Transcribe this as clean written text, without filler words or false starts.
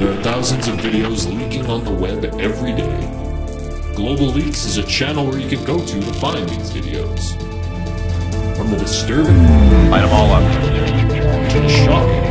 There are thousands of videos leaking on the web every day. Global Leaks is a channel where you can go to find these videos. From the disturbing Light them all up. to the shocking